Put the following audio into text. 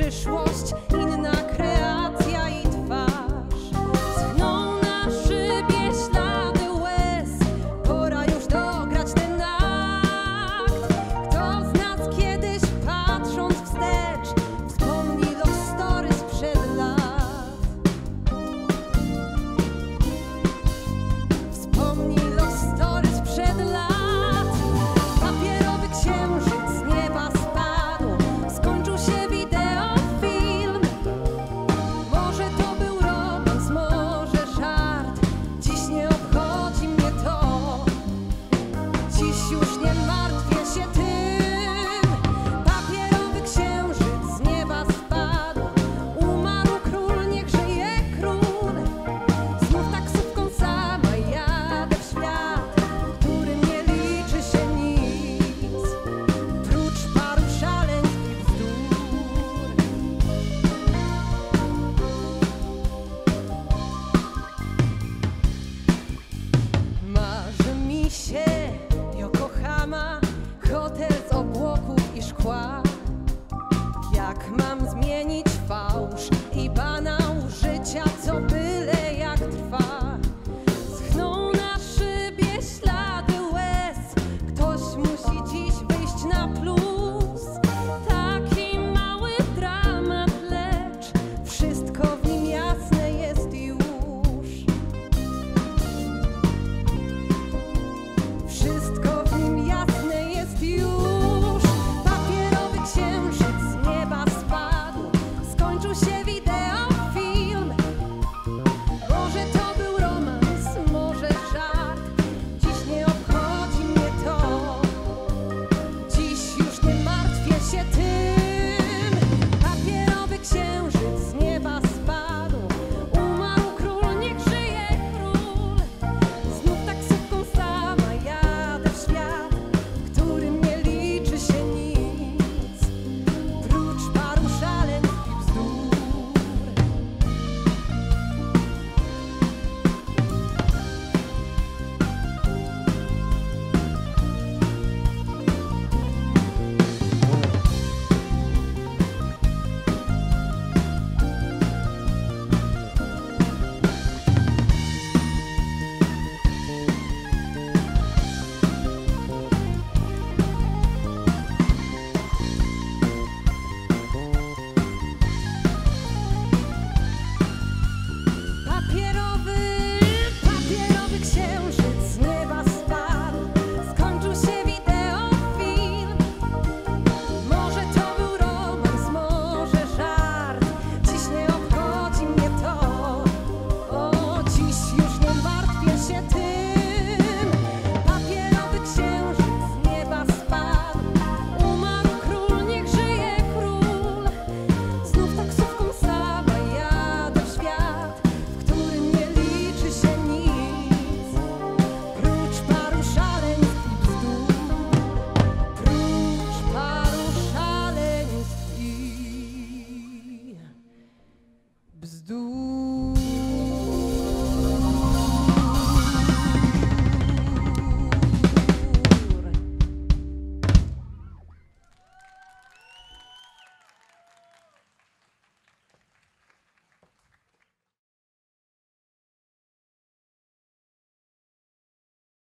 przyszłość, inna kreacja i twarz. Schną na szybie ślady łez, pora już dograć ten akt. Kto z nas kiedyś, patrząc wstecz, wspomni love story sprzed lat? Wspomni love story sprzed lat. Papierowy księżyc z nieba spadł, skończył się wideofilm. Może to był romans, może żart, dziś nie obchodzi mnie to. Dziś już nie martwię się tym. Papierowy księżyc z nieba spadł, umarł król, niech żyje król. Znów taksówką sama jadę w świat, w którym nie liczy się nic, prócz paru szaleństw i bzdur. Marzy mi się Yokohama, hotel z obłoków i szkła. Jak mam